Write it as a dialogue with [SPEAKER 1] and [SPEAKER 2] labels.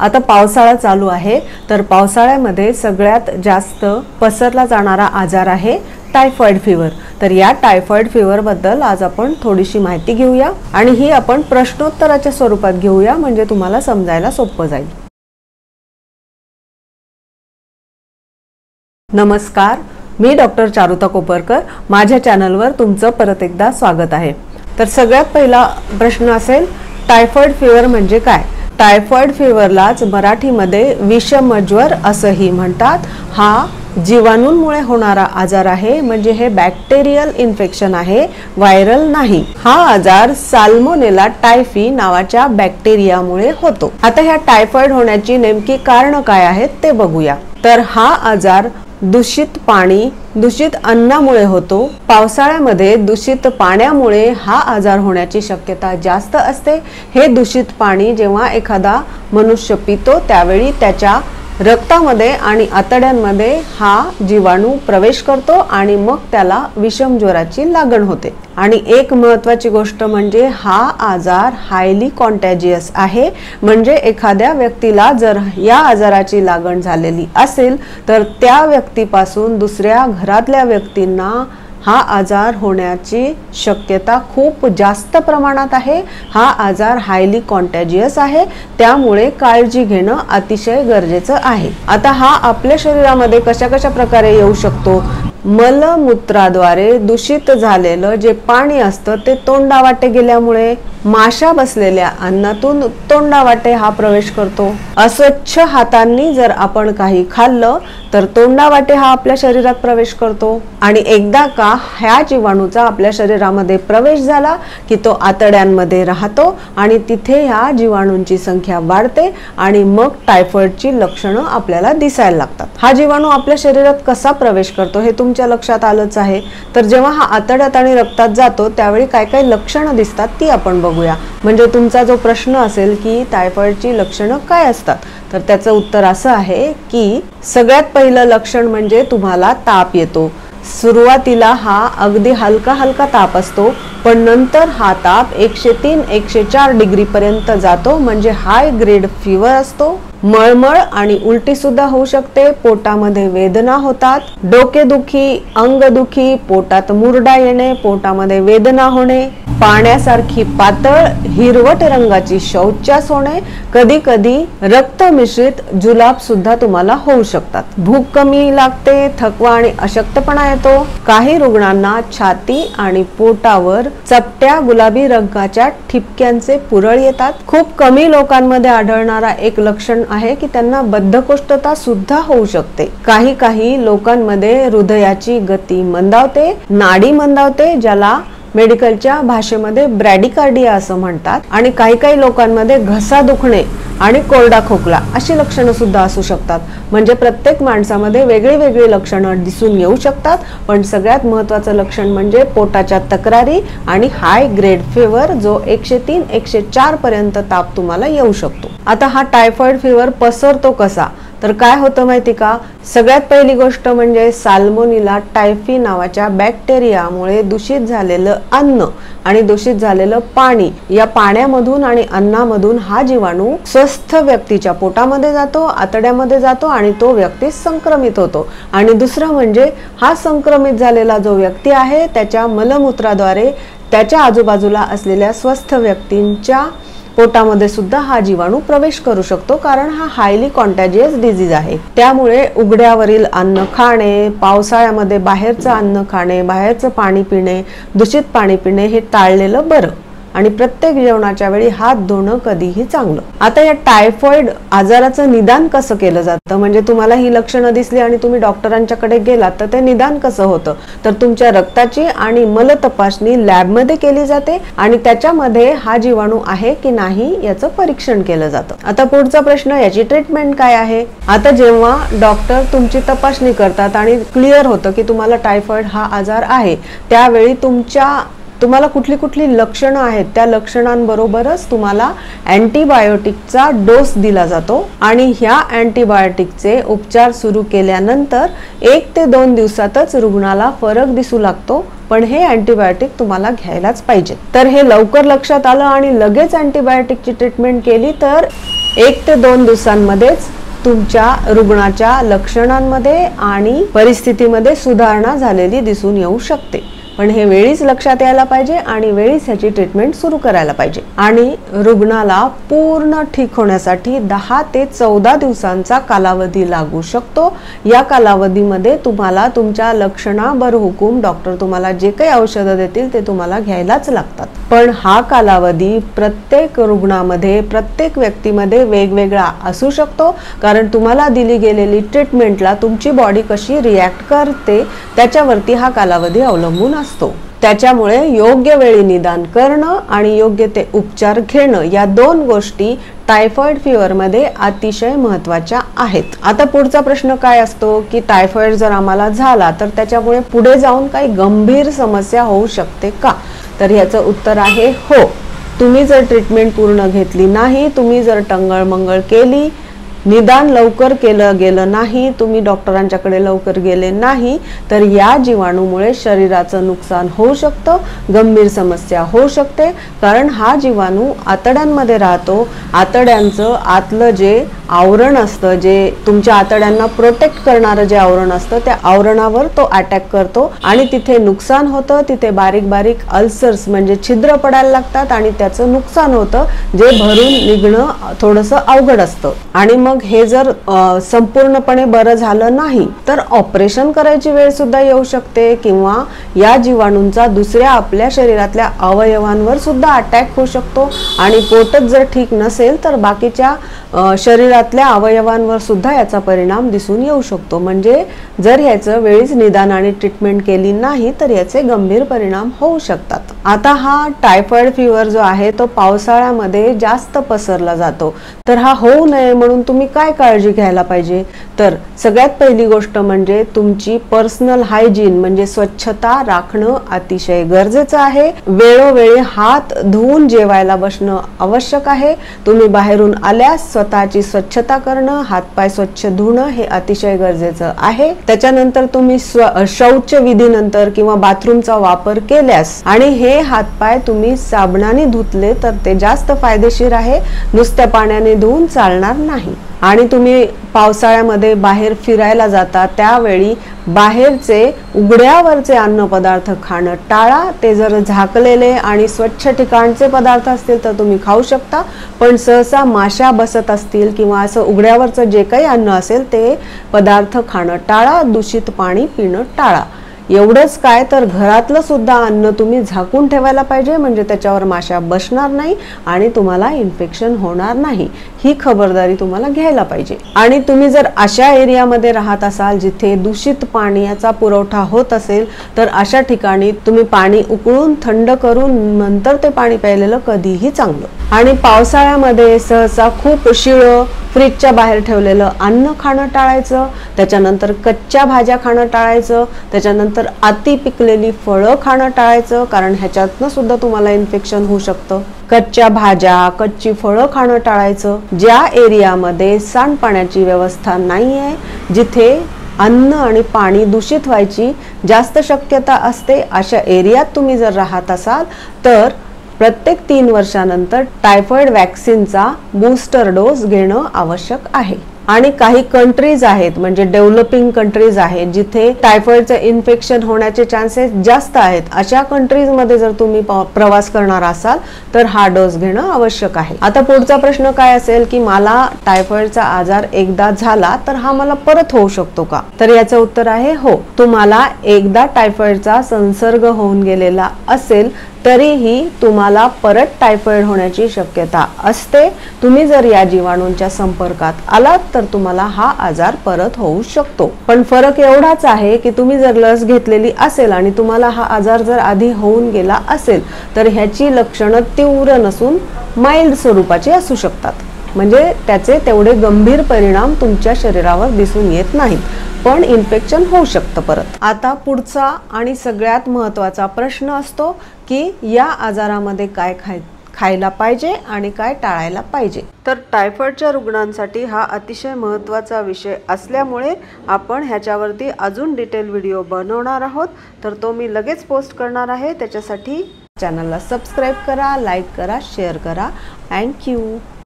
[SPEAKER 1] आता पावसाळा चालू आहे, तर पावसाळ्यामध्ये सगळ्यात जास्त पसरला जाणारा आजार आहे टायफॉइड फीवर। तर या टायफॉइड फीवर बद्दल आज आपण थोडीशी माहिती घेऊया आणि ही आपण प्रश्नोत्तराच्या स्वरूपात घेऊया, म्हणजे तुम्हाला समजायला सोपं जाईल। नमस्कार, मी डॉक्टर चारुता कोपरकर। माझ्या चॅनलवर तुमचं परत एकदा स्वागत आहे। तर सगळ्यात पहिला प्रश्न असेल, टायफॉइड फीवर म्हणजे काय? टायफॉइड फीवरलाच मराठीमध्ये विषमज्वर असंही म्हणतात। हा जीवाणूंमुळे होणारा आजार आहे, म्हणजे हे बॅक्टेरियल इन्फेक्शन आहे, व्हायरल नाही। हा आजार साल्मोनेला टायफी नावाच्या बॅक्टेरियामुळे होतो। आता ह्या टायफॉइड होण्याची नेमकी कारणं काय आहेत ते बघूया। तर हा आजार दूषित पाणी, दूषित अन्नामुळे होतो। पावसाळ्यामध्ये दूषित पाण्यामुळे हा आजार होण्याची शक्यता जास्त असते। हे दूषित पाणी जेव्हा एखादा मनुष्य पितो त्यावेळी त्याच्या रक्तामध्ये आणि आतड्यांमध्ये हा जीवाणू प्रवेश करतो आणि मग त्याला विषम ज्वराची लागण होते। आणि एक महत्त्वाची गोष्ट म्हणजे हा आजार हायली कॉन्टॅजियस आहे, म्हणजे एखाद्या व्यक्तीला जर या आजाराची लागण झालेली असेल तर त्या व्यक्तीपासून दुसऱ्या घरातल्या व्यक्तींना हा आजार होण्याची शक्यता खूप जास्त प्रमाणात आहे। हा आजार हायली कॉन्टॅजियस आहे, त्यामुळे काळजी घेणं अतिशय गरजेचं आहे। आता हा आपल्या शरीरामध्ये कशा प्रकारे येऊ शकतो? मलमूत्राद्वारे दूषित झालेलं जे पाणी असतं ते तोंडावाटे गेल्यामुळे, माशा बसलेल्या अन्नातून तोंडावाटे हा प्रवेश करतो। अस्वच्छ हातांनी जर आपण काही खाल्लं तर तोंडावाटे हा आपल्या शरीरात प्रवेश करतो। आणि एकदा का ह्या जीवाणूचा आपल्या शरीरामध्ये प्रवेश झाला की तो आतड्यांमध्ये राहतो आणि तिथे ह्या जीवाणूंची संख्या वाढते आणि मग टायफॉइडची लक्षणं आपल्याला दिसायला लागतात। हा जीवाणू आपल्या शरीरात कसा प्रवेश करतो हे तुमच्या लक्षात आलंच आहे। तर जेव्हा हा आतड्यात आणि रक्तात जातो त्यावेळी काय काय लक्षणं दिसतात ती आपण बघूया। म्हणजे तुमचा जो प्रश्न असेल की टायफॉइडची लक्षणं काय असतात, तर त्याचं उत्तर असं आहे की सगळ्यात पहिलं लक्षण म्हणजे तुम्हाला ताप येतो। सुरुवातीला हा अगदी हलका ताप असतो, पण नंतर हा ताप 103-104 डिग्री पर्यंत जातो, म्हणजे हाय ग्रेड फीवर असतो। मळमळ आणि उलटी सुद्धा होऊ शकते। पोटामध्ये वेदना होतात, डोकेदुखी, अंगदुखी, पोटात मुरडा येणे, पोटामध्ये वेदना होणे, पाण्यासारखी पातळ हिरवट रंगाची शौचास होणे, कधी कधी रक्त मिश्रित जुलाब सुद्धा तुम्हाला होऊ शकतात। भूक कमी लागते, थकवा आणि अशक्तपणा येतो। काही रुग्णांना छाती आणि पोटावर चपट्या गुलाबी रंगाच्या ठिपक्यांचे पुरळ येतात। खूप कमी लोकांमध्ये आढळणारा एक लक्षण आहे की त्यांना बद्धकोष्ठता सुद्धा होऊ शकते। काही लोकांमध्ये हृदयाची गती मंदावते, नाडी मंदावते, ज्याला मेडिकलच्या भाषेमध्ये ब्रॅडिकार्डिया असं म्हणतात। आणि काही लोकांमध्ये घसा दुखणे आणि कोरडा खोकला अशी लक्षणं सुद्धा असू शकतात। म्हणजे प्रत्येक माणसामध्ये वेगळी लक्षणं दिसून येऊ शकतात, पण सगळ्यात महत्त्वाचं लक्षण म्हणजे पोटाच्या तक्रारी आणि हाय ग्रेड फीवर, जो 103-104 पर्यंत ताप तुम्हाला येऊ शकतो। आता हा टायफॉइड फीवर पसरतो कसा? तर काय होतं माहिती का? सगळ्यात पहिली गोष्ट म्हणजे साल्मोनेला टायफी नावाच्या बॅक्टेरियामुळे दूषित झालेलं अन्न आणि दूषित झालेलं पाणी, या पाण्यामधून आणि अन्नामधून हा जीवाणू स्वस्थ व्यक्तीच्या पोटामध्ये जातो, आतड्यामध्ये जातो आणि तो व्यक्ती संक्रमित होतो। आणि दुसरं म्हणजे हा संक्रमित झालेला जो व्यक्ती आहे त्याच्या मलमूत्राद्वारे त्याच्या आजूबाजूला असलेल्या स्वस्थ व्यक्तींच्या पोटामध्ये सुद्धा हा जीवाणू प्रवेश करू शकतो, कारण हा हायली कॉन्टॅजियस डिझीज आहे। त्यामुळे उघड्यावरील अन्न खाणे, पावसाळ्यामध्ये बाहेरचं अन्न खाणे, बाहेरचं पाणी पिणे, दूषित पाणी पिणे हे टाळलेलं बरं। आणि प्रत्येक जेवणाच्या वेळी हात धुणं कधीही चांगलं। आता या टायफॉइड आजाराचं निदान कसं केलं जातं? म्हणजे तुम्हाला ही लक्षणं दिसली आणि तुम्ही डॉक्टरांच्याकडे गेलात तर ते निदान कसं होतं? तर तुमच्या रक्ताची आणि मल तपासणी लॅबमध्ये केली जाते आणि त्याच्यामध्ये हा जीवाणू आहे की नाही याचं परीक्षण केलं जातं। आता पुढचा प्रश्न, याची ट्रीटमेंट काय आहे? आता जेव्हा डॉक्टर तुमची तपासणी करतात आणि क्लिअर होतं की तुम्हाला टायफॉइड हा आजार आहे, त्यावेळी तुम्हाला कुठली लक्षणं आहेत त्या लक्षणांबरोबरच तुम्हाला अँटीबायोटिकचा डोस दिला जातो आणि ह्या अँटीबायोटिकचे उपचार सुरू केल्यानंतर 1 ते 2 दिवसातच रुग्णाला फरक दिसू लागतो, पण हे अँटीबायोटिक तुम्हाला घ्यायलाच पाहिजे। तर हे लवकर लक्षात आलं आणि लगेच अँटीबायोटिकची ट्रीटमेंट केली तर 1 ते 2 दिवसांमध्येच तुमच्या रुग्णाच्या लक्षणांमध्ये आणि परिस्थितीमध्ये सुधारणा झालेली दिसून येऊ शकते। पण हे वेळीच लक्षात यायला पाहिजे आणि वेळीच ह्याची ट्रीटमेंट सुरू करायला पाहिजे। आणि रुग्णाला पूर्ण ठीक होण्यासाठी 10 ते 14 दिवसांचा कालावधी लागू शकतो। या कालावधीमध्ये तुम्हाला तुमच्या लक्षणांवर हुकूम डॉक्टर तुम्हाला जे काही औषधं देतील ते तुम्हाला घ्यायलाच लागतात। पण हा कालावधी प्रत्येक रुग्णामध्ये प्रत्येक व्यक्तीमध्ये वेगवेगळा असू शकतो, कारण तुम्हाला दिली गेलेली ट्रीटमेंटला तुमची बॉडी कशी रिॲक्ट करते त्याच्यावरती हा कालावधी अवलंबून असतो। त्याच्यामुळे योग्य वेळी निदान करणं आणि योग्य ते उपचार घेणं या 2 गोष्टी टायफॉइड फीवर मध्ये अतिशय महत्त्वाच्या आहेत। आता पुढचा प्रश्न काय असतो की टायफॉइड जर आम्हाला झाला तर त्याच्यामुळे पुढे जाऊन काही गंभीर समस्या होऊ शकते का? तर याचं उत्तर आहे हो। तुम्ही जर ट्रीटमेंट पूर्ण घेतली नाही, तुम्ही जर टंगळमंगळ केली, निदान लवकर केलं गेलं नाही, तुम्ही डॉक्टरांच्याकडे लवकर गेले नाही, तर या जीवाणूमुळे शरीराचं नुकसान होऊ शकतं, गंभीर समस्या होऊ शकते। कारण हा जीवाणू आतड्यांमध्ये राहतो। आतड्यांचं आतलं जे आवरण असतं, जे तुमच्या आतड्यांना प्रोटेक्ट करणारं जे आवरण असतं, त्या आवरणावर तो अटॅक करतो आणि तिथे नुकसान होतं। तिथे बारीक बारीक अल्सर्स म्हणजे छिद्र पडायला लागतात आणि त्याचं नुकसान होतं, जे भरून निघणं थोडंसं अवघड असतं। आणि मग हे जर संपूर्णपणे बरं झालं नाही तर ऑपरेशन करायची वेळ सुद्धा येऊ शकते, किंवा या जीवाणूंचा दुसऱ्या आपल्या शरीरातल्या अवयवांवर सुद्धा अटॅक होऊ शकतो। आणि पोटच जर ठीक नसेल तर बाकीच्या शरीरातल्या अवयवांवर सुद्धा याचा परिणाम दिसून येऊ शकतो। म्हणजे जर याचं वेळीच निदान आणि ट्रीटमेंट केली नाही तर याचे गंभीर परिणाम होऊ शकतात। आता हा टायफॉइड फीवर जो आहे तो पावसाळ्यामध्ये जास्त पसरला जातो, तर हा होऊ नये म्हणून तुम्ही काय काळजी घ्यायला पाहिजे? तर सगळ्यात पहिली गोष्ट म्हणजे तुमची पर्सनल हायजीन म्हणजे स्वच्छता राखणं अतिशय गरजेचं आहे। वेळोवेळी हात धुवून जेवायला बसणं आवश्यक आहे। तुम्ही बाहेरून आल्यास स्वतःची स्वच्छता करणं, हातपाय स्वच्छ धुणं हे अतिशय गरजेचं आहे। त्याच्यानंतर तुम्ही शौच विधीनंतर किंवा बाथरूमचा वापर केल्यास आणि हे हातपाय तुम्ही साबणाने धुतले तर ते जास्त फायदेशीर आहे, नुसत्या पाण्याने धुवून चालणार नाही। आणि तुम्ही पावसाळ्यामध्ये बाहेर फिरायला जाता त्यावेळी बाहेरचे उघड्यावरचे अन्नपदार्थ खाणं टाळा। ते जर झाकलेले आणि स्वच्छ ठिकाणचे पदार्थ असतील तर तुम्ही खाऊ शकता, पण सहसा माशा बसत असतील किंवा असं उघड्यावरचं जे काही अन्न असेल ते पदार्थ खाणं टाळा। दूषित पाणी पिणं टाळा। एवढंच काय तर घरातलं सुद्धा अन्न तुम्ही झाकून ठेवायला पाहिजे, म्हणजे त्याच्यावर माशा बसणार नाही आणि तुम्हाला इन्फेक्शन होणार नाही। ही खबरदारी तुम्हाला घ्यायला पाहिजे। आणि तुम्ही जर अशा एरियामध्ये राहत असाल जिथे दूषित पाण्याचा पुरवठा होत असेल तर अशा ठिकाणी तुम्ही पाणी उकळून थंड करून नंतर ते पाणी प्यायलेलं कधीही चांगलं। आणि पावसाळ्यामध्ये सहसा खूप शिळं फ्रीजच्या बाहेर ठेवलेलं अन्न खाणं टाळायचं। त्याच्यानंतर कच्च्या भाज्या खाणं टाळायचं। त्याच्यानंतर अति पिकलेली फळं खाणं टाळायचं, कारण ह्याच्यातनं सुद्धा तुम्हाला इन्फेक्शन होऊ शकतं। कच्च्या भाज्या, कच्ची फळं खाणं टाळायचं। ज्या एरियामध्ये सांडपाण्याची व्यवस्था नाहीये, जिथे अन्न आणि पाणी दूषित व्हायची जास्त शक्यता असते, अशा एरियात तुम्ही जर राहत असाल तर प्रत्येक 3 वर्षानंतर टायफॉइड वॅक्सिनचा बूस्टर डोस घेणं आवश्यक आहे। आणि काही कंट्रीज आहेत म्हणजे डेव्हलपिंग कंट्रीज आहेत जिथे टायफॉइडचं इन्फेक्शन होण्याचे चान्सेस जास्त आहेत, अशा कंट्रीज मध्ये जर तुम्ही प्रवास करणार असाल तर हा डोस घेणं आवश्यक आहे। आता पुढचा प्रश्न काय असेल की मला टायफॉइडचा आजार एकदा झाला तर हा मला परत होऊ शकतो का? तर याचं उत्तर आहे हो। तुम्हाला एकदा टायफॉइडचा संसर्ग होऊन गेलेला असेल तरीही तुम्हाला परत टायफॉइड होण्याची शक्यता असते। तुम्ही जर या जीवाणूंच्या संपर्कात आलात तर तुम्हाला हा आजार परत होऊ शकतो। पण फरक एवढाच आहे की तुम्ही जर लस घेतलेली असेल आणि तुम्हाला हा आजार जर आधी होऊन गेला असेल तर ह्याची लक्षणं तीव्र नसून माइल्ड स्वरूपाची असू शकतात, म्हणजे त्याचे तेवढे गंभीर परिणाम तुमच्या शरीरावर दिसून येत नाहीत, पण इन्फेक्शन होऊ शकतं परत। आता पुढचा आणि सगळ्यात महत्त्वाचा प्रश्न असतो की या आजारामध्ये काय खायला पाहिजे आणि काय टाळायला पाहिजे। तर टायफॉइडच्या रुग्णांसाठी हा अतिशय महत्त्वाचा विषय असल्यामुळे आपण ह्याच्यावरती अजून डिटेल व्हिडिओ बनवणार आहोत, तर तो मी लगेच पोस्ट करणार आहे। त्याच्यासाठी चॅनलला सबस्क्राईब करा, लाईक करा, शेअर करा। थँक्यू।